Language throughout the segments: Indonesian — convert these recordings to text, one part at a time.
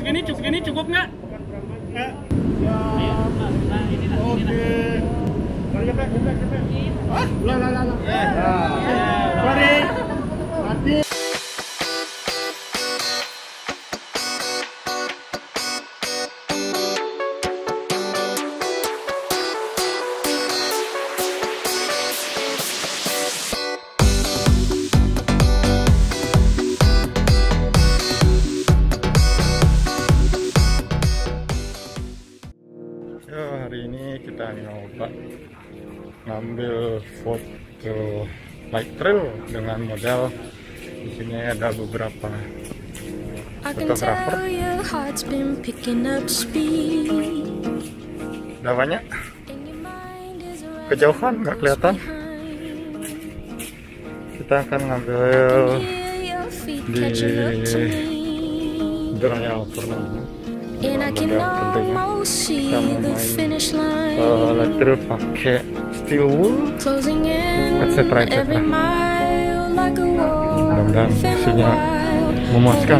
Segini cukup nggak? Oke. Mari. Mati. Hari ini kita nyoba ngambil foto bike trail dengan model di sini ada beberapa fotografer. Udah banyak, kejauhan nggak kelihatan. Kita akan ngambil di Draya Purnama. And I can almost see the finish line. Later pakai steel wool, etc. etc. Mudah-mudahan hasilnya memuaskan.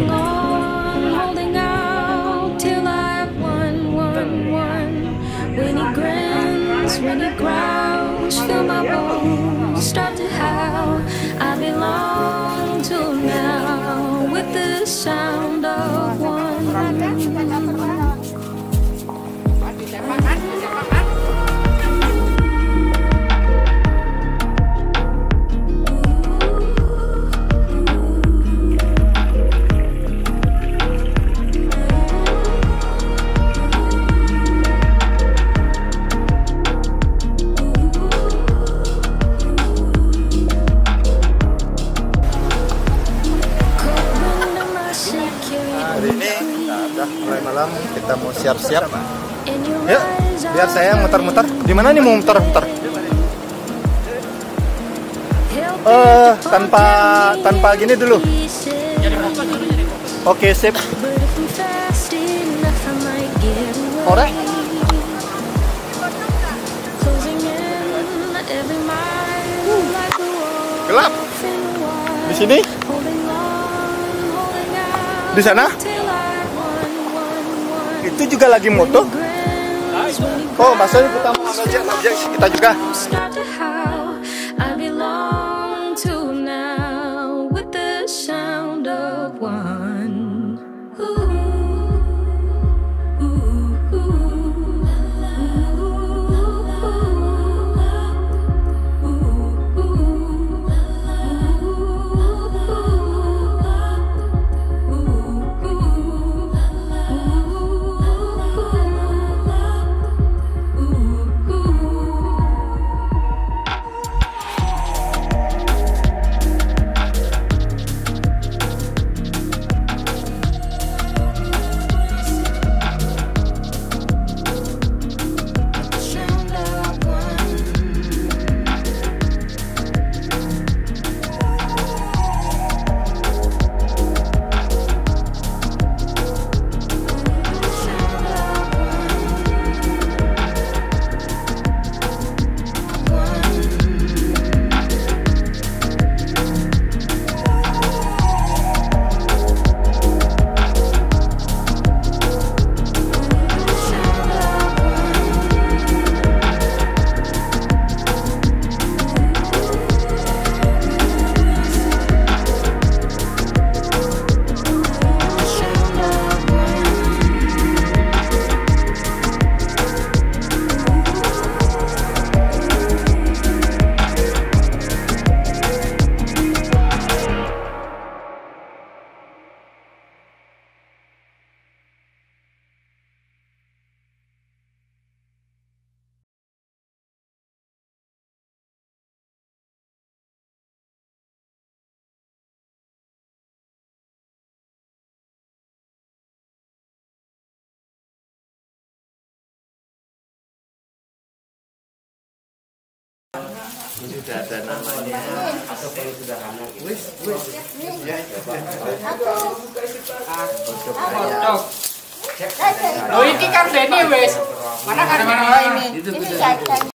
Hari ini udah mulai malam, kita mau siap-siap. Yuk, biar saya muter-muter. Di mana nih mau muter-muter? Tanpa gini dulu. Oke, sip. Ore. Gelap. Di sini? Di sana? Itu juga lagi moto? Oh, maksudnya kita mau ngajak kita juga. Sudah ada namanya atau kalau sudah anak ya Oh, ini kan Denny wes. Mana ini?